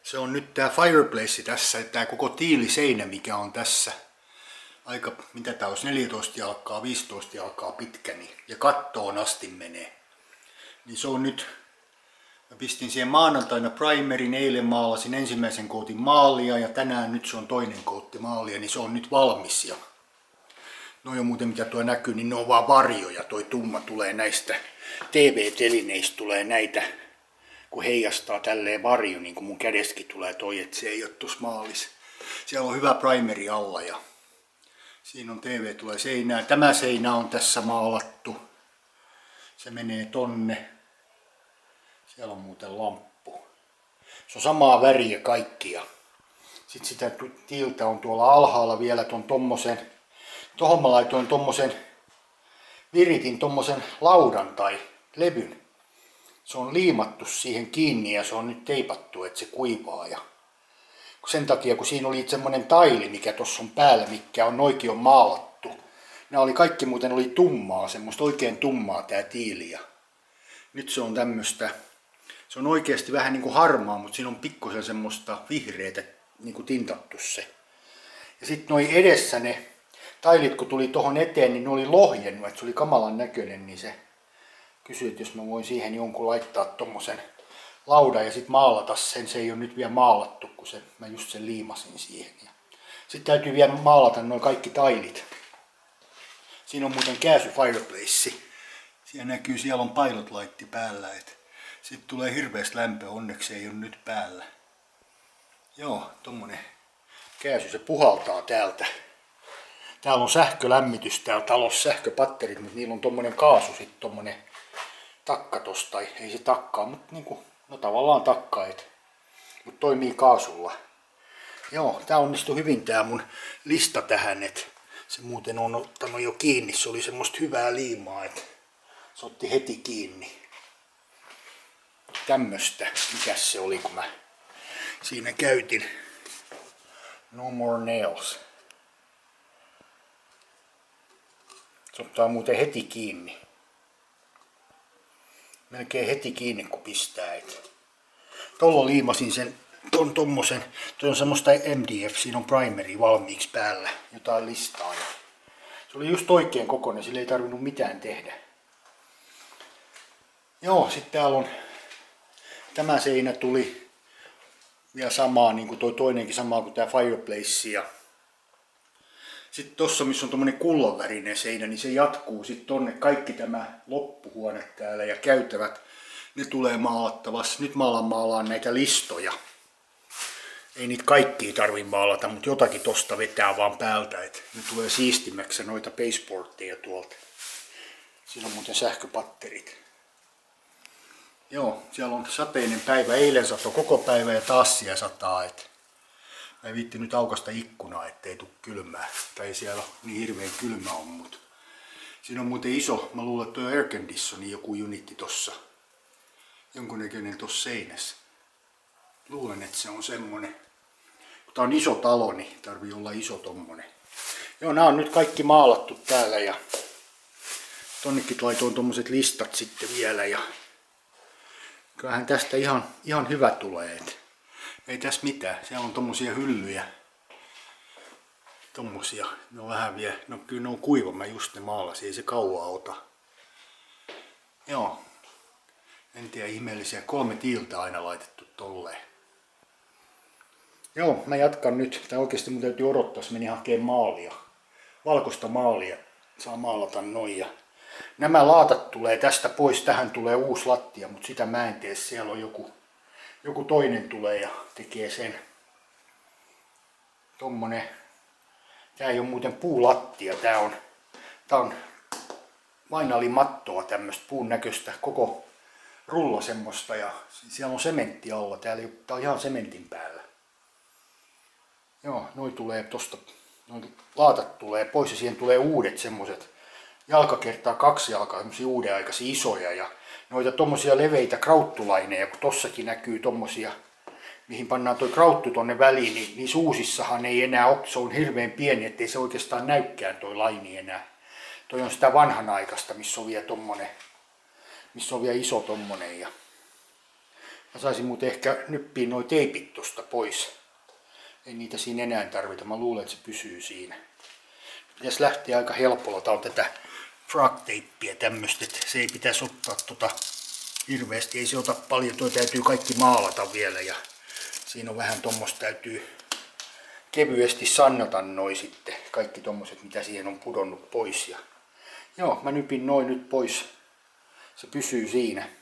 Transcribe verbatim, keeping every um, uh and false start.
Se on nyt tää fireplace tässä, tää koko tiiliseinä, mikä on tässä. Aika, mitä tää olisi, neljätoista jalkaa, viisitoista jalkaa pitkä, niin, ja kattoon asti menee. Niin se on nyt, mä pistin siihen maanantaina primerin, eilen maalasin ensimmäisen kootin maalia ja tänään nyt se on toinen kootti maalia, niin se on nyt valmis. Ja no jo muuten mitä tuo näkyy, niin ne on vaan varjoja, toi tumma tulee näistä T V-telineistä tulee näitä, kun heijastaa tälleen varjo, niin kuin mun kädessäkin tulee toi, että se ei ole tuossa maalissa. Siellä on hyvä primeri alla ja siinä on T V tulee seinään. Tämä seinä on tässä maalattu. Se menee tonne. Siellä on muuten lamppu. Se on samaa väriä kaikkia. Sitten sitä tiiltä on tuolla alhaalla vielä ton tommosen. Tohon mä laitoin tommosen, viritin tommosen laudan tai levyn. Se on liimattu siihen kiinni ja se on nyt teipattu, että se kuivaa. Ja sen takia, kun siinä oli semmonen taili, mikä tossa on päällä, mikä on oikein on maalattu. Nämä oli kaikki muuten oli tummaa, semmoista oikein tummaa tää tiili. Ja nyt se on tämmöstä, se on oikeasti vähän niinku harmaa, mutta siinä on pikkusen semmoista vihreätä niinku tintattu se. Ja sitten noi edessä ne tailit, kun tuli tohon eteen, niin ne oli lohjennut, että se oli kamalan näköinen, niin se kysyi, että jos mä voin siihen jonkun laittaa tommosen laudan ja sitten maalata sen. Se ei ole nyt vielä maalattu, kun se, mä just sen liimasin siihen. Sitten täytyy vielä maalata noin kaikki tailit. Siinä on muuten kääsy fireplace. Siellä näkyy, siellä on pilot lightti päällä. Sitten tulee hirveästi lämpö, onneksi ei ole nyt päällä. Joo, tommonen kääsy, se puhaltaa täältä. Täällä on sähkölämmitys täällä talossa, sähköpatterit, mutta niillä on tommonen kaasu, sitten tommonen takka tosta, tai ei se takkaa, mutta niinku, no tavallaan takka, et, mutta toimii kaasulla. Joo, tää onnistui hyvin tää mun lista tähän, että se muuten on ottanut jo kiinni, se oli semmoista hyvää liimaa, että se otti heti kiinni. Tämmöstä, mikäs se oli, kun mä siinä käytin No More Nails. Se ottaa muuten heti kiinni. Melkein heti kiinni kun pistää. Et. Tuolla liimasin sen ton tommosen. Tuo on semmoista M D F, siinä on primeri valmiiksi päällä. Jotain listaa. Ja se oli just oikein kokoinen, sillä ei tarvinnut mitään tehdä. Joo, sitten täällä on tämä seinä tuli vielä samaa, niin kuin toi toinenkin samaa kuin tää fireplace. Ja sitten tossa, missä on tommonen kullanvärinen seinä, niin se jatkuu sitten tonne kaikki tämä loppuhuone täällä ja käytävät. Ne tulee maalattavassa. Nyt mä alan maalaan näitä listoja. Ei niitä kaikkia tarvii maalata, mutta jotakin tosta vetää vaan päältä, että ne tulee siistimäksi noita baseboardia tuolta. Siinä on muuten sähköpatterit. Joo, siellä on sateinen päivä. Eilen satoi koko päivä ja taas siellä sataa. Et mä en viitti nyt aukaista ikkunaa, ettei tule kylmää. Tai ei siellä niin hirveän kylmä on, mutta siinä on muuten iso, mä luulen, että tuo air conditioning joku unitti tossa. Jonkunnäköinen tossa seinässä. Luulen, että se on semmonen. Kun tää on iso talo, niin tarvii olla iso tommonen. Joo, nää on nyt kaikki maalattu täällä ja tonnekin laitoin tommoset listat sitten vielä ja kyllähän tästä ihan, ihan hyvä tulee. Et ei tässä mitään. Siellä on tommosia hyllyjä. Tommosia. Ne on vähän vielä. No kyllä ne on kuiva. Mä just ne maalasin. Ei se kauaa ota. Joo. En tiedä, ihmeellisiä. Kolme tiiltä aina laitettu tolleen. Joo, mä jatkan nyt. Tää oikeesti mun täytyy odottaa. Meni hakemaan maalia. Valkoista maalia. Saa maalata noin. Ja nämä laatat tulee tästä pois. Tähän tulee uusi lattia, mutta sitä mä en tee. Siellä on joku, joku toinen tulee ja tekee sen. Tommonen. Tää ei ole muuten puulattia. Tää on, tää on vainalimattoa, tämmöstä puun näköistä. Koko rulla semmoista ja siellä on sementti alla. Täällä ei, tää on ihan sementin päällä. Joo, noi tulee tosta. Noi laatat tulee pois ja siihen tulee uudet semmoset. Jalka kertaa kaksi jalkaa, semmosia uudenaikaisia isoja ja noita tommosia leveitä krauttulaineja, kun tossakin näkyy tommosia, mihin pannaan toi krauttu tonne väliin, niin niissä uusissahan ei enää ole, se on hirveän pieni, ettei se oikeastaan näykään toi laini enää. Toi on sitä vanhanaikaista, missä on vielä tommonen, missä on vielä iso tommonen ja Mä saisin muuten ehkä nyppiä noi teipit tosta pois. Ei niitä siinä enää tarvita. Mä luulen, että se pysyy siinä. Pitäisi lähteä aika helpolla. Tää on tätä frag-teippiä tämmöstä, että se ei pitäisi ottaa tota hirveästi. Ei se ota paljon. Tuo täytyy kaikki maalata vielä ja siinä on vähän tommoista, täytyy kevyesti sannata noi sitten. Kaikki tommoset, mitä siihen on pudonnut pois. Ja joo, mä nypin noin nyt pois. Se pysyy siinä.